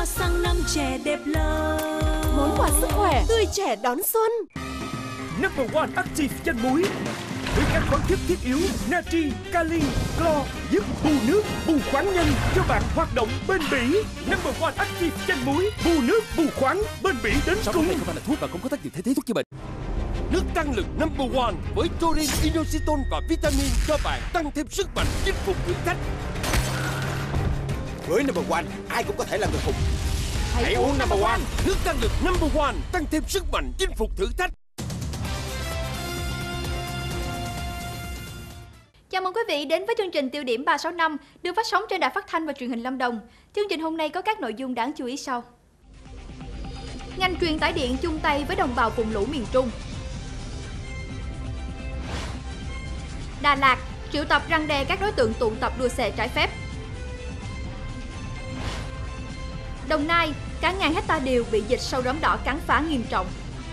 cho sang năm trẻ đẹp lời. Món quà sức khỏe, tươi trẻ đón xuân. Number One Active danh muối với các khoáng chất thiết yếu natri, kali, clo giúp bù nước, bù khoáng nhanh cho bạn hoạt động bền bỉ. Number One Active danh muối bù nước, bù khoáng, bền bỉ đến cùng. Này không phải là thuốc và không có tác dụng thay thế thuốc chữa bệnh. Nước tăng lực Number One với taurine, inositol và vitamin cho bạn tăng thêm sức mạnh chinh phục thử thách. Với Number One, ai cũng có thể làm được phục. Hãy uống Number One. Nước tăng lực Number One tăng thêm sức mạnh chinh phục thử thách. Chào mừng quý vị đến với chương trình Tiêu điểm 365 được phát sóng trên Đài Phát thanh và Truyền hình Lâm Đồng. Chương trình hôm nay có các nội dung đáng chú ý sau. Ngành truyền tải điện chung tay với đồng bào vùng lũ miền Trung. Đà Lạt triệu tập răn đe các đối tượng tụ tập đua xe trái phép. Đồng Nai, cả ngàn hecta điều bị dịch sâu róm đỏ cắn phá nghiêm trọng.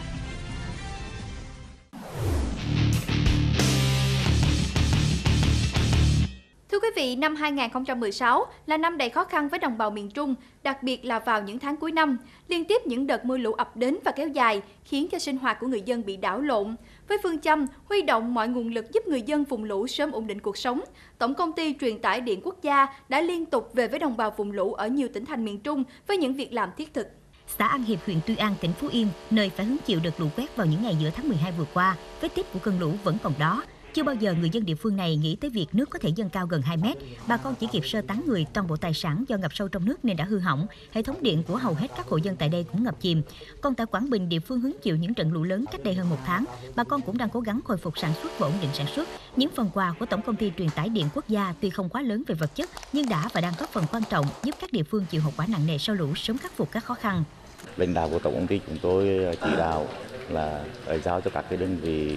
Thưa quý vị, năm 2016 là năm đầy khó khăn với đồng bào miền Trung, đặc biệt là vào những tháng cuối năm. Liên tiếp những đợt mưa lũ ập đến và kéo dài, khiến cho sinh hoạt của người dân bị đảo lộn. Với phương châm huy động mọi nguồn lực giúp người dân vùng lũ sớm ổn định cuộc sống, Tổng công ty Truyền tải điện quốc gia đã liên tục về với đồng bào vùng lũ ở nhiều tỉnh thành miền Trung với những việc làm thiết thực. Xã An Hiệp, huyện Tuy An, tỉnh Phú Yên, nơi phải hứng chịu đợt lũ quét vào những ngày giữa tháng 12 vừa qua, vết tích của cơn lũ vẫn còn đó. Chưa bao giờ người dân địa phương này nghĩ tới việc nước có thể dâng cao gần 2 mét. Bà con chỉ kịp sơ tán người, toàn bộ tài sản do ngập sâu trong nước nên đã hư hỏng. Hệ thống điện của hầu hết các hộ dân tại đây cũng ngập chìm. Còn tại Quảng Bình, địa phương hứng chịu những trận lũ lớn cách đây hơn 1 tháng. Bà con cũng đang cố gắng khôi phục sản xuất và ổn định sản xuất. Những phần quà của Tổng công ty Truyền tải điện quốc gia tuy không quá lớn về vật chất, nhưng đã và đang góp phần quan trọng giúp các địa phương chịu hậu quả nặng nề sau lũ sớm khắc phục các khó khăn. Lãnh đạo của tổng công ty chúng tôi chỉ đạo là giao cho các cái đơn vị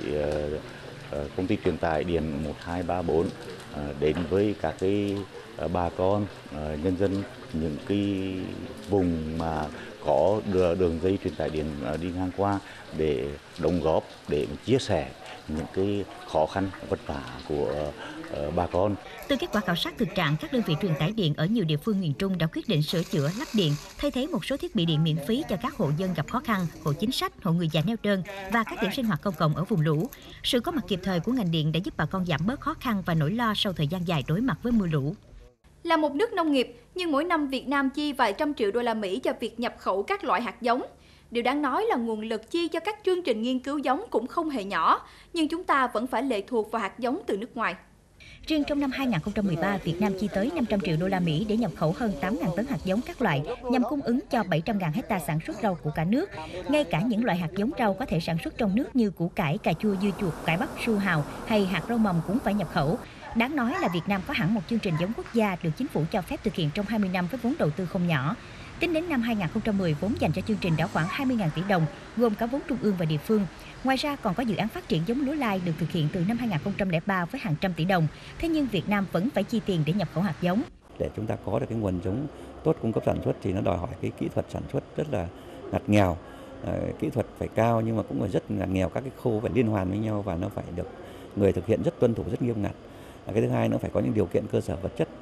công ty truyền tải điện 1234 đến với các cái bà con nhân dân những cái vùng mà có đường dây truyền tải điện đi ngang qua để đóng góp, để chia sẻ những cái khó khăn vất vả của bà con. Từ kết quả khảo sát thực trạng, các đơn vị truyền tải điện ở nhiều địa phương miền Trung đã quyết định sửa chữa, lắp điện, thay thế một số thiết bị điện miễn phí cho các hộ dân gặp khó khăn, hộ chính sách, hộ người già neo đơn và các điểm sinh hoạt công cộng ở vùng lũ. Sự có mặt kịp thời của ngành điện đã giúp bà con giảm bớt khó khăn và nỗi lo sau thời gian dài đối mặt với mưa lũ. Là một nước nông nghiệp, nhưng mỗi năm Việt Nam chi vài trăm triệu đô la Mỹ cho việc nhập khẩu các loại hạt giống. Điều đáng nói là nguồn lực chi cho các chương trình nghiên cứu giống cũng không hề nhỏ, nhưng chúng ta vẫn phải lệ thuộc vào hạt giống từ nước ngoài. Riêng trong năm 2013, Việt Nam chi tới 500 triệu đô la Mỹ để nhập khẩu hơn 8.000 tấn hạt giống các loại nhằm cung ứng cho 700.000 hecta sản xuất rau của cả nước. Ngay cả những loại hạt giống rau có thể sản xuất trong nước như củ cải, cà chua, dưa chuột, cải bắp, su hào hay hạt rau mầm cũng phải nhập khẩu. Đáng nói là Việt Nam có hẳn một chương trình giống quốc gia được chính phủ cho phép thực hiện trong 20 năm với vốn đầu tư không nhỏ. Tính đến năm 2010, vốn dành cho chương trình đã khoảng 20.000 tỷ đồng, gồm cả vốn trung ương và địa phương. Ngoài ra còn có dự án phát triển giống lúa lai được thực hiện từ năm 2003 với hàng trăm tỷ đồng. Thế nhưng Việt Nam vẫn phải chi tiền để nhập khẩu hạt giống. Để chúng ta có được cái nguồn giống tốt cung cấp sản xuất thì nó đòi hỏi cái kỹ thuật sản xuất rất là ngặt nghèo. Kỹ thuật phải cao nhưng mà cũng phải rất ngặt nghèo, các cái khâu phải liên hoàn với nhau và nó phải được người thực hiện rất tuân thủ, rất nghiêm ngặt. Cái thứ hai nó phải có những điều kiện cơ sở vật chất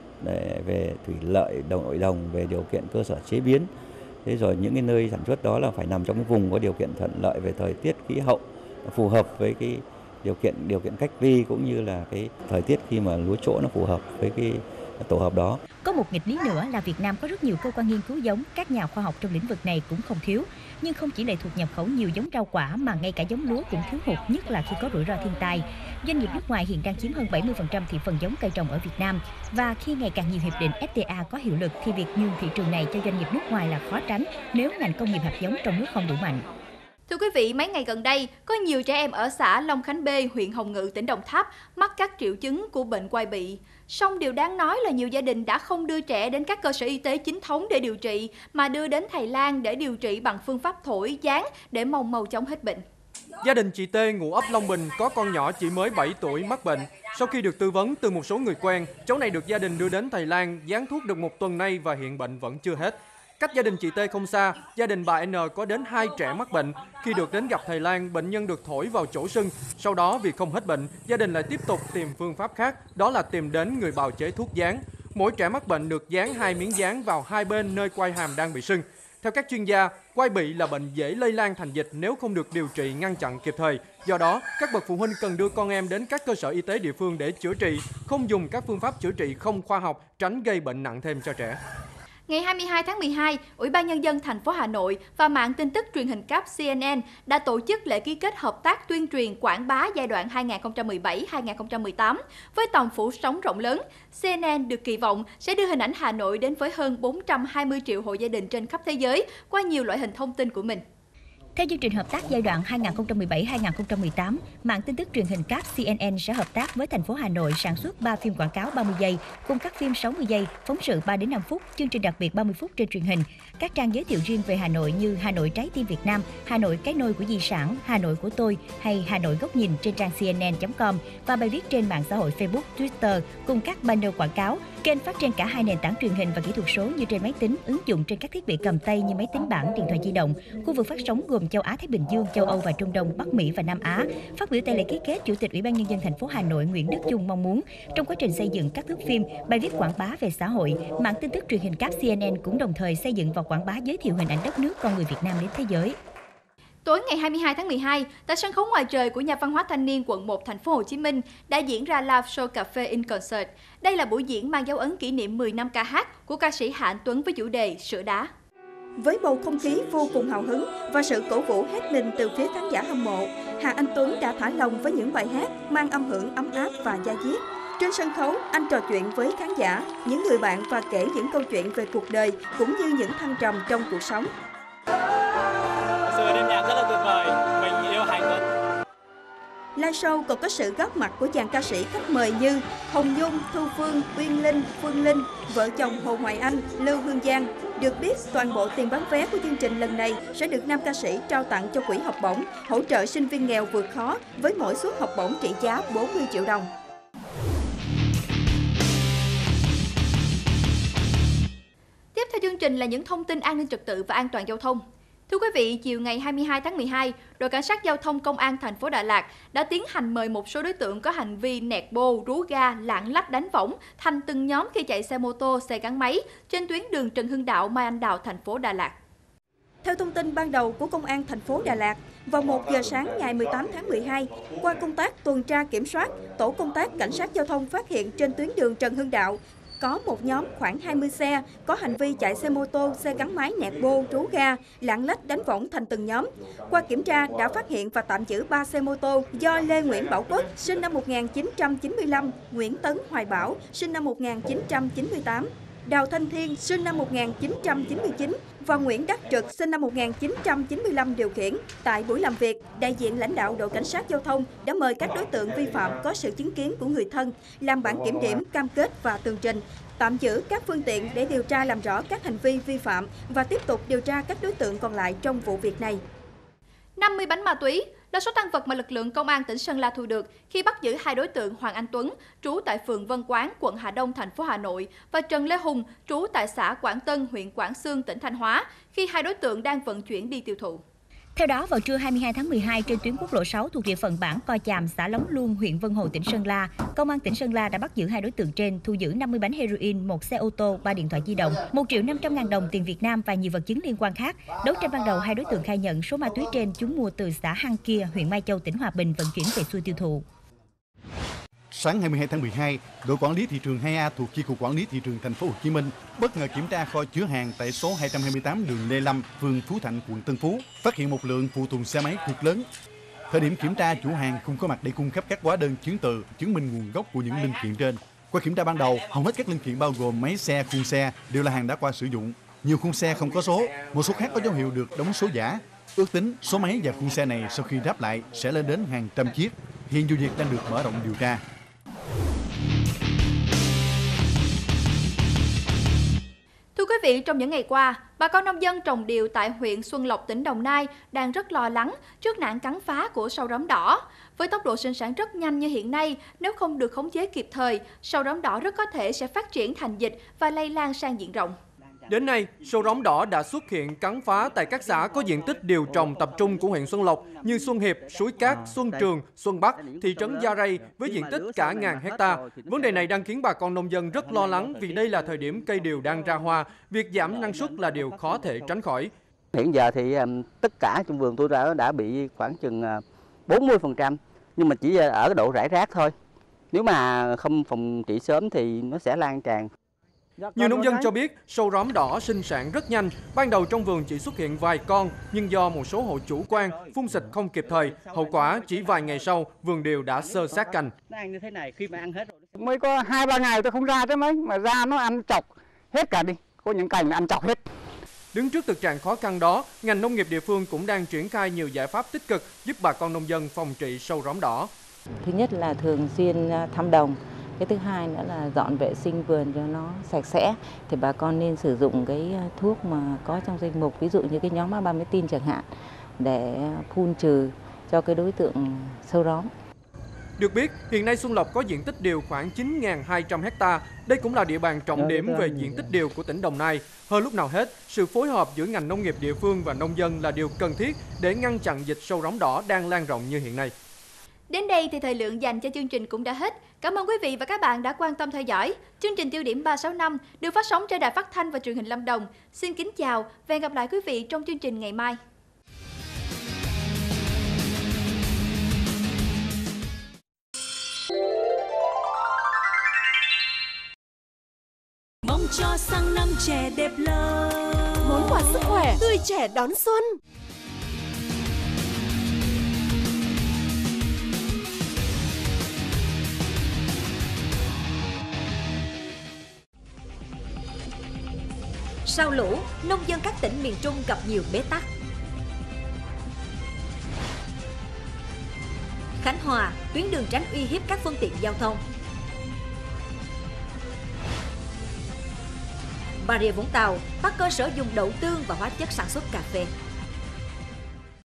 về thủy lợi, nội đồng, về điều kiện cơ sở chế biến. Thế rồi những cái nơi sản xuất đó là phải nằm trong cái vùng có điều kiện thuận lợi về thời tiết, khí hậu phù hợp với cái điều kiện cách ly cũng như là cái thời tiết khi mà lúa trỗ nó phù hợp với cái tổ hợp đó. Có một nghịch lý nữa là Việt Nam có rất nhiều cơ quan nghiên cứu giống, các nhà khoa học trong lĩnh vực này cũng không thiếu. Nhưng không chỉ lệ thuộc nhập khẩu nhiều giống rau quả mà ngay cả giống lúa cũng thiếu hụt, nhất là khi có rủi ro thiên tai. Doanh nghiệp nước ngoài hiện đang chiếm hơn 70% thị phần giống cây trồng ở Việt Nam. Và khi ngày càng nhiều hiệp định FTA có hiệu lực thì việc nhường thị trường này cho doanh nghiệp nước ngoài là khó tránh nếu ngành công nghiệp hạt giống trong nước không đủ mạnh. Thưa quý vị, mấy ngày gần đây, có nhiều trẻ em ở xã Long Khánh B, huyện Hồng Ngự, tỉnh Đồng Tháp mắc các triệu chứng của bệnh quai bị. Song điều đáng nói là nhiều gia đình đã không đưa trẻ đến các cơ sở y tế chính thống để điều trị, mà đưa đến Thái Lan để điều trị bằng phương pháp thổi, dán để mong mau chóng hết bệnh. Gia đình chị T ngụ ấp Long Bình có con nhỏ chỉ mới 7 tuổi mắc bệnh. Sau khi được tư vấn từ một số người quen, cháu này được gia đình đưa đến Thái Lan dán thuốc được 1 tuần nay và hiện bệnh vẫn chưa hết. Cách gia đình chị T không xa, gia đình bà N có đến 2 trẻ mắc bệnh. Khi được đến gặp thầy Lan, bệnh nhân được thổi vào chỗ sưng. Sau đó vì không hết bệnh, gia đình lại tiếp tục tìm phương pháp khác, đó là tìm đến người bào chế thuốc dán. Mỗi trẻ mắc bệnh được dán 2 miếng dán vào hai bên nơi quai hàm đang bị sưng. Theo các chuyên gia, quai bị là bệnh dễ lây lan thành dịch nếu không được điều trị ngăn chặn kịp thời. Do đó, các bậc phụ huynh cần đưa con em đến các cơ sở y tế địa phương để chữa trị, không dùng các phương pháp chữa trị không khoa học, tránh gây bệnh nặng thêm cho trẻ. Ngày 22 tháng 12, Ủy ban Nhân dân thành phố Hà Nội và mạng tin tức truyền hình cáp CNN đã tổ chức lễ ký kết hợp tác tuyên truyền quảng bá giai đoạn 2017-2018 với tầm phủ sóng rộng lớn. CNN được kỳ vọng sẽ đưa hình ảnh Hà Nội đến với hơn 420 triệu hộ gia đình trên khắp thế giới qua nhiều loại hình thông tin của mình. Theo chương trình hợp tác giai đoạn 2017-2018, mạng tin tức truyền hình cáp CNN sẽ hợp tác với thành phố Hà Nội sản xuất 3 phim quảng cáo 30 giây, cùng các phim 60 giây, phóng sự 3 đến 5 phút, chương trình đặc biệt 30 phút trên truyền hình. Các trang giới thiệu riêng về Hà Nội như Hà Nội trái tim Việt Nam, Hà Nội cái nôi của di sản, Hà Nội của tôi hay Hà Nội góc nhìn trên trang cnn.com và bài viết trên mạng xã hội Facebook, Twitter cùng các banner quảng cáo. Kênh phát trên cả hai nền tảng truyền hình và kỹ thuật số như trên máy tính, ứng dụng trên các thiết bị cầm tay như máy tính bảng, điện thoại di động. Khu vực phát sóng gồm châu Á Thái Bình Dương, châu Âu và Trung Đông, Bắc Mỹ và Nam Á. Phát biểu tại lễ ký kết, Chủ tịch Ủy ban Nhân dân thành phố Hà Nội Nguyễn Đức Chung mong muốn trong quá trình xây dựng các thước phim, bài viết quảng bá về xã hội, mạng tin tức truyền hình cáp CNN cũng đồng thời xây dựng và quảng bá giới thiệu hình ảnh đất nước, con người Việt Nam đến thế giới. Tối ngày 22 tháng 12, tại sân khấu ngoài trời của Nhà văn hóa Thanh niên quận 1 thành phố Hồ Chí Minh đã diễn ra live show cà phê in concert. Đây là buổi diễn mang dấu ấn kỷ niệm 10 năm ca hát của ca sĩ Hà Anh Tuấn với chủ đề Sữa đá. Với bầu không khí vô cùng hào hứng và sự cổ vũ hết mình từ phía khán giả hâm mộ, Hà Anh Tuấn đã thả lồng với những bài hát mang âm hưởng ấm áp và da diết. Trên sân khấu, anh trò chuyện với khán giả, những người bạn và kể những câu chuyện về cuộc đời cũng như những thăng trầm trong cuộc sống. Sự đêm nhạc rất là tuyệt vời, mình yêu Hà Anh Tuấn. Live show còn có sự góp mặt của dàn ca sĩ khách mời như Hồng Nhung, Thu Phương, Uyên Linh, Phương Linh, vợ chồng Hồ Hoài Anh, Lưu Hương Giang. Được biết, toàn bộ tiền bán vé của chương trình lần này sẽ được 5 ca sĩ trao tặng cho quỹ học bổng, hỗ trợ sinh viên nghèo vượt khó với mỗi suất học bổng trị giá 40 triệu đồng. Tiếp theo chương trình là những thông tin an ninh trật tự và an toàn giao thông. Thưa quý vị, chiều ngày 22 tháng 12, đội cảnh sát giao thông công an thành phố Đà Lạt đã tiến hành mời một số đối tượng có hành vi nẹt bô, rú ga, lạng lách đánh võng thành từng nhóm khi chạy xe mô tô, xe gắn máy trên tuyến đường Trần Hưng Đạo, Mai Anh Đào, thành phố Đà Lạt. Theo thông tin ban đầu của Công an thành phố Đà Lạt, vào 1 giờ sáng ngày 18 tháng 12, qua công tác tuần tra kiểm soát, tổ công tác cảnh sát giao thông phát hiện trên tuyến đường Trần Hưng Đạo có một nhóm khoảng 20 xe có hành vi chạy xe mô tô, xe gắn máy nẹt bô, rú ga, lạng lách đánh võng thành từng nhóm. Qua kiểm tra đã phát hiện và tạm giữ 3 xe mô tô do Lê Nguyễn Bảo Quốc, sinh năm 1995, Nguyễn Tấn Hoài Bảo, sinh năm 1998, Đào Thanh Thiên, sinh năm 1999 và Nguyễn Đắc Trực, sinh năm 1995 điều khiển. Tại buổi làm việc, đại diện lãnh đạo đội cảnh sát giao thông đã mời các đối tượng vi phạm có sự chứng kiến của người thân, làm bản kiểm điểm, cam kết và tường trình, tạm giữ các phương tiện để điều tra làm rõ các hành vi vi phạm và tiếp tục điều tra các đối tượng còn lại trong vụ việc này. 50 bánh ma túy là số tăng vật mà lực lượng công an tỉnh Sơn La thu được khi bắt giữ hai đối tượng Hoàng Anh Tuấn, trú tại phường Vân Quán, quận Hà Đông, thành phố Hà Nội và Trần Lê Hùng, trú tại xã Quảng Tân, huyện Quảng Xương, tỉnh Thanh Hóa, khi hai đối tượng đang vận chuyển đi tiêu thụ. Theo đó, vào trưa 22 tháng 12 trên tuyến quốc lộ 6 thuộc địa phận bản Co Chàm, xã Lóng Luông, huyện Vân Hồ, tỉnh Sơn La, Công an tỉnh Sơn La đã bắt giữ hai đối tượng trên, thu giữ 50 bánh heroin, một xe ô tô, 3 điện thoại di động, 1.500.000 đồng tiền Việt Nam và nhiều vật chứng liên quan khác. Đấu tranh ban đầu, hai đối tượng khai nhận số ma túy trên chúng mua từ xã Hăng Kia, huyện Mai Châu, tỉnh Hòa Bình vận chuyển về xuôi tiêu thụ. Sáng 22 tháng 12, đội quản lý thị trường 2A thuộc chi cục quản lý thị trường thành phố Hồ Chí Minh bất ngờ kiểm tra kho chứa hàng tại số 228 đường Lê Lâm, phường Phú Thạnh, quận Tân Phú, phát hiện một lượng phụ tùng xe máy cực lớn. Thời điểm kiểm tra, chủ hàng không có mặt để cung cấp các hóa đơn chứng từ chứng minh nguồn gốc của những linh kiện trên. Qua kiểm tra ban đầu, hầu hết các linh kiện bao gồm máy xe, khuôn xe đều là hàng đã qua sử dụng. Nhiều khuôn xe không có số, một số khác có dấu hiệu được đóng số giả. Ước tính số máy và khuôn xe này sau khi ráp lại sẽ lên đến hàng trăm chiếc. Hiện vụ việc đang được mở rộng điều tra. Thưa quý vị, trong những ngày qua, bà con nông dân trồng điều tại huyện Xuân Lộc, tỉnh Đồng Nai đang rất lo lắng trước nạn cắn phá của sâu róm đỏ. Với tốc độ sinh sản rất nhanh như hiện nay, nếu không được khống chế kịp thời, sâu róm đỏ rất có thể sẽ phát triển thành dịch và lây lan sang diện rộng. Đến nay, sâu róm đỏ đã xuất hiện cắn phá tại các xã có diện tích điều trồng tập trung của huyện Xuân Lộc như Xuân Hiệp, Suối Cát, Xuân Trường, Xuân Bắc, thị trấn Gia Rai với diện tích cả ngàn hecta. Vấn đề này đang khiến bà con nông dân rất lo lắng vì đây là thời điểm cây điều đang ra hoa, việc giảm năng suất là điều khó thể tránh khỏi. Hiện giờ thì tất cả trong vườn tôi đã bị khoảng chừng 40%, nhưng mà chỉ ở cái độ rải rác thôi. Nếu mà không phòng trị sớm thì nó sẽ lan tràn. Nhiều nông dân cho biết sâu róm đỏ sinh sản rất nhanh. Ban đầu trong vườn chỉ xuất hiện vài con, nhưng do một số hộ chủ quan phun xịt không kịp thời, hậu quả chỉ vài ngày sau vườn điều đã xơ xác cành. Nó ăn như thế này khi mà ăn hết rồi. Mới có 2-3 ngày tôi không ra tới mấy, mà ra nó ăn chọc hết cả đi. Có những cành là ăn chọc hết. Đứng trước thực trạng khó khăn đó, ngành nông nghiệp địa phương cũng đang triển khai nhiều giải pháp tích cực giúp bà con nông dân phòng trị sâu róm đỏ. Thứ nhất là thường xuyên thăm đồng. Cái thứ hai nữa là dọn vệ sinh vườn cho nó sạch sẽ. Thì bà con nên sử dụng cái thuốc mà có trong danh mục, ví dụ như cái nhóm Abametin chẳng hạn, để phun trừ cho cái đối tượng sâu róm. Được biết, hiện nay Xuân Lộc có diện tích điều khoảng 9.200 ha. Đây cũng là địa bàn trọng điểm về diện tích điều của tỉnh Đồng Nai. Hơn lúc nào hết, sự phối hợp giữa ngành nông nghiệp địa phương và nông dân là điều cần thiết để ngăn chặn dịch sâu róm đỏ đang lan rộng như hiện nay. Đến đây thì thời lượng dành cho chương trình cũng đã hết. Cảm ơn quý vị và các bạn đã quan tâm theo dõi. Chương trình Tiêu điểm 365 được phát sóng trên Đài Phát thanh và Truyền hình Lâm Đồng. Xin kính chào và hẹn gặp lại quý vị trong chương trình ngày mai. Mong cho sang năm trẻ đẹp lớn, món quà sức khỏe, tươi trẻ đón xuân. Sau lũ, nông dân các tỉnh miền Trung gặp nhiều bế tắc. Khánh Hòa, tuyến đường tránh uy hiếp các phương tiện giao thông. Bà Rịa Vũng Tàu, bắt cơ sở dùng đậu tương và hóa chất sản xuất cà phê.